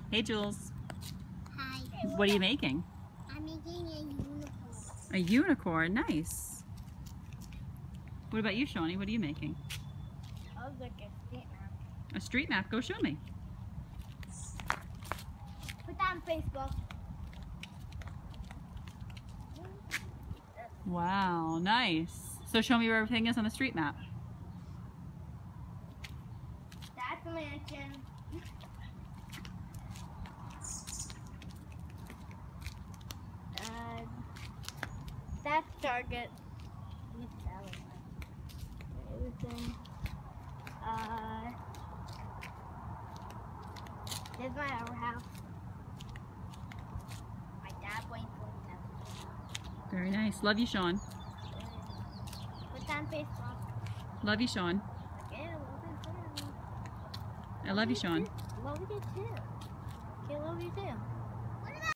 Hey, Jules. Hi. What are you making? I'm making a unicorn. A unicorn. Nice. What about you, Shawnee? What are you making? Oh, look, a street map. A street map. Go show me. Put that on Facebook. Wow, nice. So show me where everything is on the street map. That's the mansion. That's Target. Everything. There's my other house. My dad waiting for me. Very nice. Love you, Sean. Put that on Facebook. Love you, Sean. Okay, I love you too. I love you, Sean. Love you too. Okay, love you too.